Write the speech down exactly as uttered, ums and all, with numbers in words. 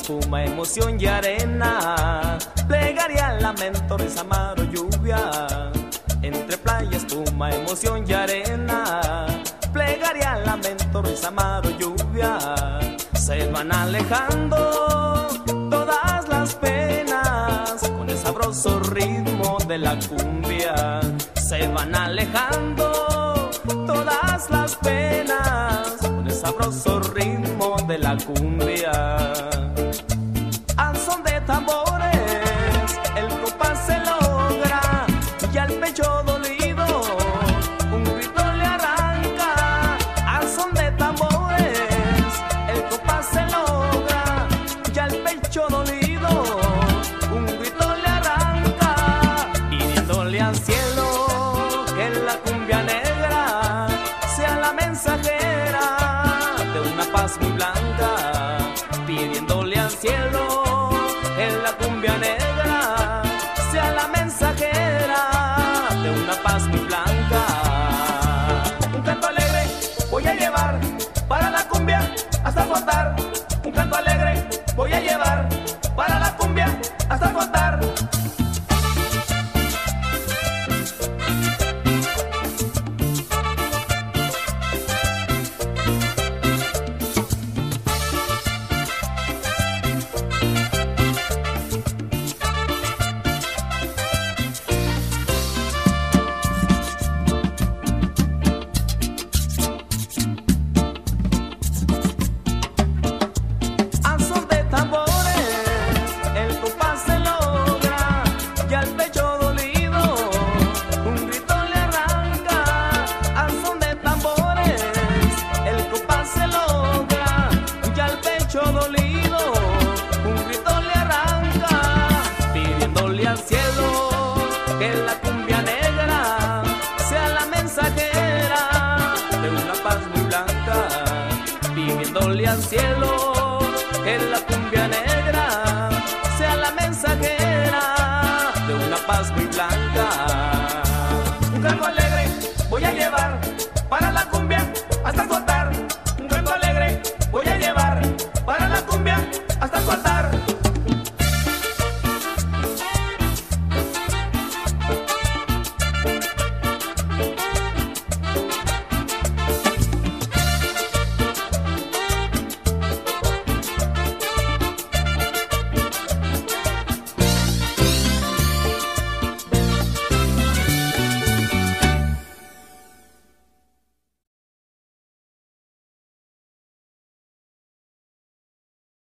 espuma, emoción y arena. Plegaria, lamento, risa, amaro, lluvia. Entre playa, espuma, emoción y arena. Plegaria, lamento, risa, amaro, lluvia. Se van alejando todas las penas con el sabroso ritmo de la cumbia. Se van alejando todas las penas con el sabroso ritmo de la cumbia. Al son de tambores el compás se logra y al pecho dolido un grito le arranca. Al son de tambores el compás se logra y al pecho dolido un grito le arranca, pidiéndole al cielo que la cumbia negra sea la mensajera de una paz muy blanca. Pidiéndole al cielo que la cumbia negra sea la mensajera de una paz muy blanca. Un canto alegre voy a llevar para la cumbia hasta contar. Un canto alegre voy a llevar para la cumbia hasta contar. Pidiéndole al cielo que la cumbia